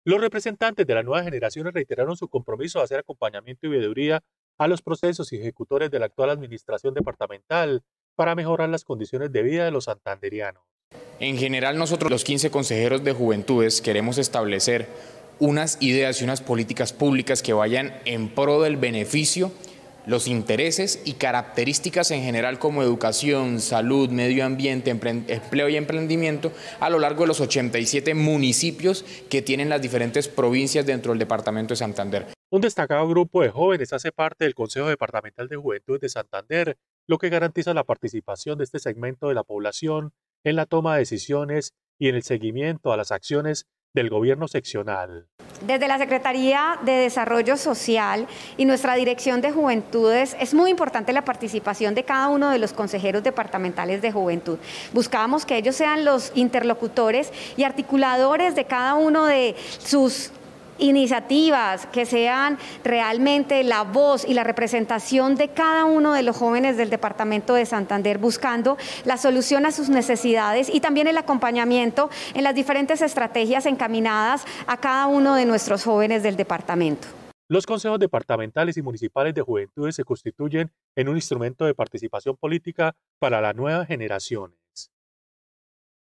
Los representantes de las nuevas generaciones reiteraron su compromiso de hacer acompañamiento y veeduría a los procesos y ejecutores de la actual administración departamental para mejorar las condiciones de vida de los santanderianos. En general, nosotros los 15 consejeros de juventudes queremos establecer unas ideas y unas políticas públicas que vayan en pro del beneficio, los intereses y características en general como educación, salud, medio ambiente, empleo y emprendimiento a lo largo de los 87 municipios que tienen las diferentes provincias dentro del departamento de Santander. Un destacado grupo de jóvenes hace parte del Consejo Departamental de Juventud de Santander, lo que garantiza la participación de este segmento de la población en la toma de decisiones y en el seguimiento a las acciones del gobierno seccional. Desde la Secretaría de Desarrollo Social y nuestra Dirección de Juventudes es muy importante la participación de cada uno de los consejeros departamentales de juventud. Buscamos que ellos sean los interlocutores y articuladores de cada uno de sus iniciativas, que sean realmente la voz y la representación de cada uno de los jóvenes del departamento de Santander, buscando la solución a sus necesidades y también el acompañamiento en las diferentes estrategias encaminadas a cada uno de nuestros jóvenes del departamento. Los consejos departamentales y municipales de juventudes se constituyen en un instrumento de participación política para las nuevas generaciones.